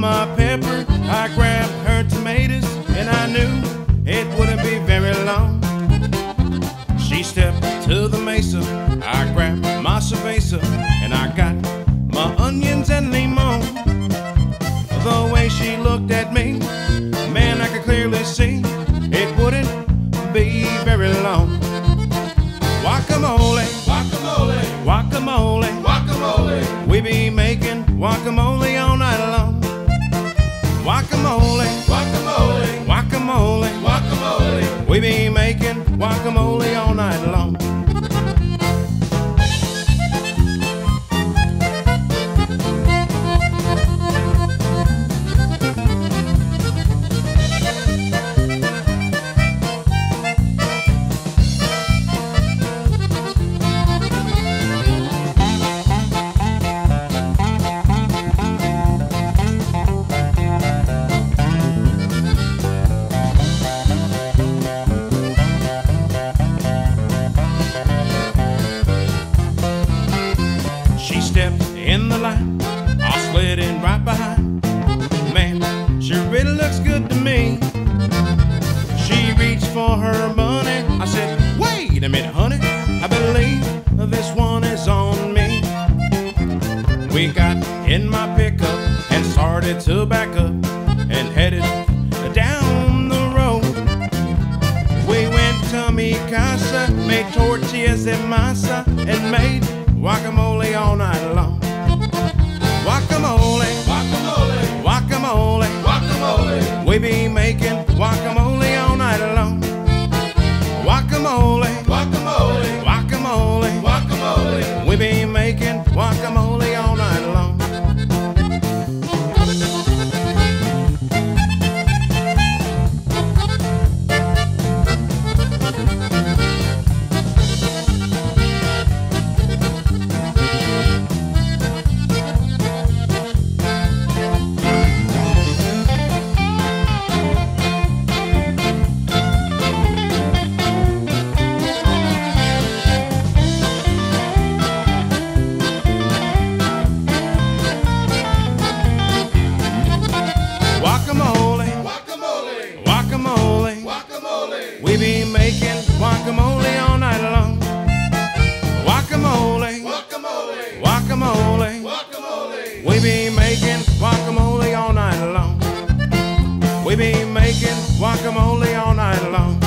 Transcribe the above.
my pepper, I grabbed her tomatoes, and I knew it wouldn't be very long. She stepped to the mesa, I grabbed my cerveza, and I got my onions and limon. The way she looked at me, man, I could clearly see it wouldn't be very long. Guacamole, Guacamole, guacamole, guacamole, we be making guacamole all night long. Guacamole, guacamole, guacamole, guacamole. we be making guacamole all night long. She stepped in the line, I slid in right behind. Man, she really looks good to me. She reached for her money, I said, wait a minute, honey, I believe this one is on me. We got in my pickup and started to back up and headed down the road. We went to mi casa, made tortillas de masa, and made guacamole all night long. Guacamole, Guacamole, guacamole, guacamole, we be making guacamole all night long. Guacamole, guacamole, guacamole, guacamole. we be making guacamole all night long. Guacamole, Guacamole, guacamole, guacamole, we be making guacamole all night long. Guacamole, guacamole, guacamole, guacamole. we be making guacamole all night long. We be making guacamole all night long.